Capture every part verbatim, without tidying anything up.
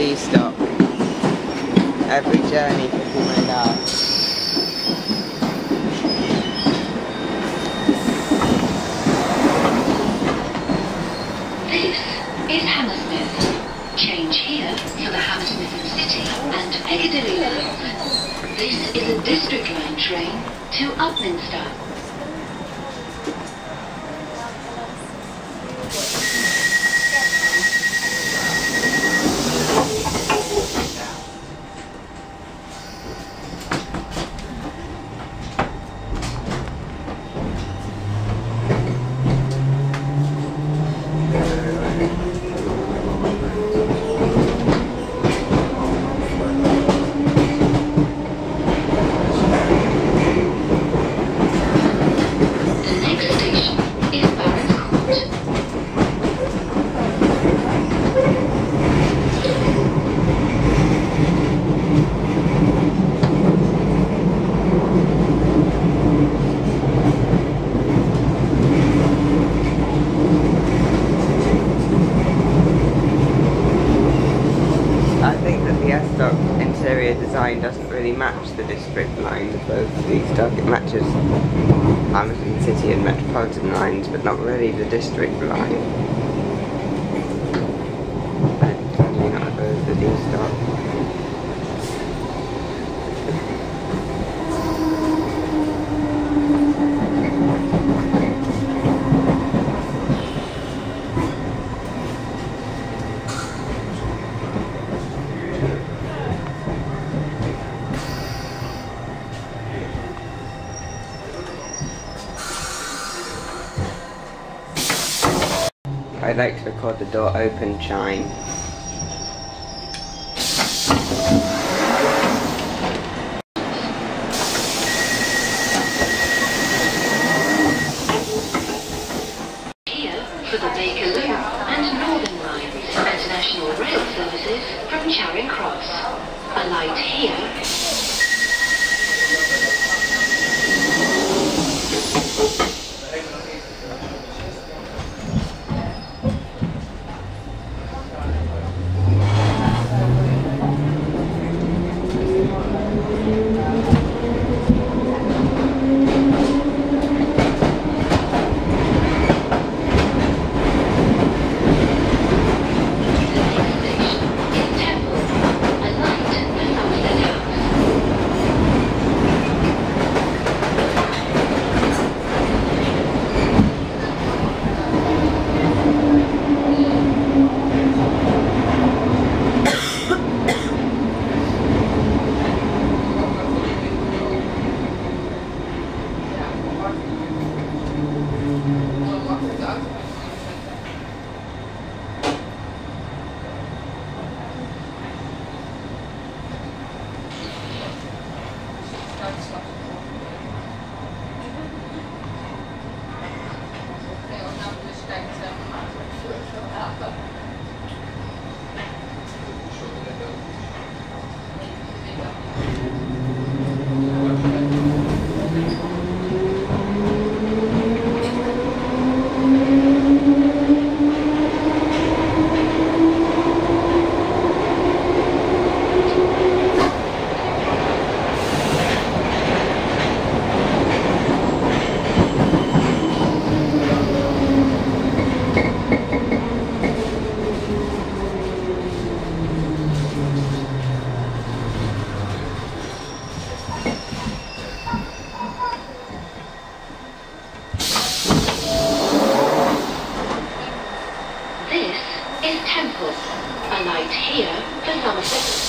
D stop. Every journey could be made out. This is Hammersmith. Change here for the Hammersmith City and Piccadilly lines. This is a District Line train to Upminster. Interior design doesn't really match the district lines of both of these stuff. It matches Hammersmith City and Metropolitan lines, but not really the district line. But definitely not both of these stuff. I'd like to record the door open chime. Here for the Bakerloo and Northern Lines international rail services from Charing Cross. Alight here. Alight here for Somerset.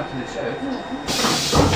to the show.